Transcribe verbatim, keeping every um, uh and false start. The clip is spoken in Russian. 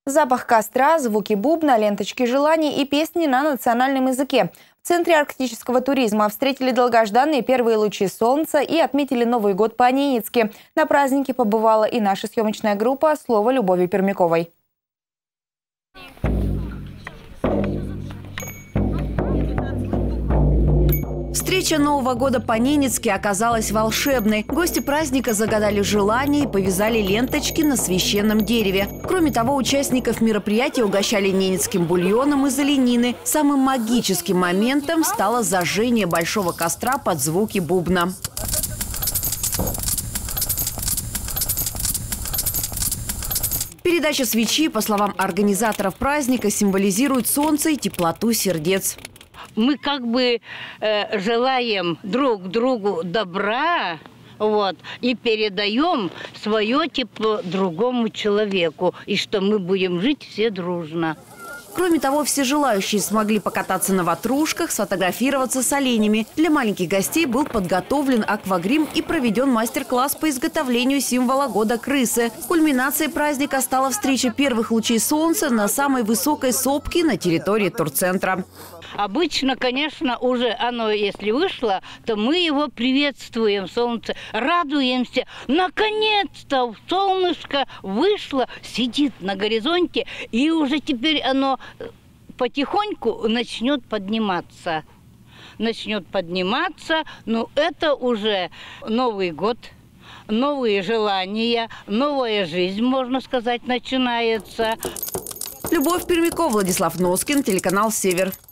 Запах костра, звуки бубна, ленточки желаний и песни на национальном языке. В Центре арктического туризма встретили долгожданные первые лучи солнца и отметили Новый год по-ненецки. На празднике побывала и наша съемочная группа «Слово Любови Пермяковой». Встреча Нового года по-ненецки оказалась волшебной. Гости праздника загадали желания и повязали ленточки на священном дереве. Кроме того, участников мероприятия угощали ненецким бульоном из оленины. Самым магическим моментом стало зажжение большого костра под звуки бубна. Передача свечи, по словам организаторов праздника, символизирует солнце и теплоту сердец. Мы как бы э, желаем друг другу добра, вот, и передаем свое тепло другому человеку, и что мы будем жить все дружно. Кроме того, все желающие смогли покататься на ватрушках, сфотографироваться с оленями. Для маленьких гостей был подготовлен аквагрим и проведен мастер-класс по изготовлению символа года крысы. Кульминацией праздника стала встреча первых лучей солнца на самой высокой сопке на территории турцентра. Обычно, конечно, уже оно, если вышло, то мы его приветствуем, солнце, радуемся. Наконец-то солнышко вышло, сидит на горизонте, и уже теперь оно потихоньку начнет подниматься. Начнет подниматься, но это уже Новый год, новые желания, новая жизнь, можно сказать, начинается. Любовь Пермякова, Владислав Носкин, телеканал «Север».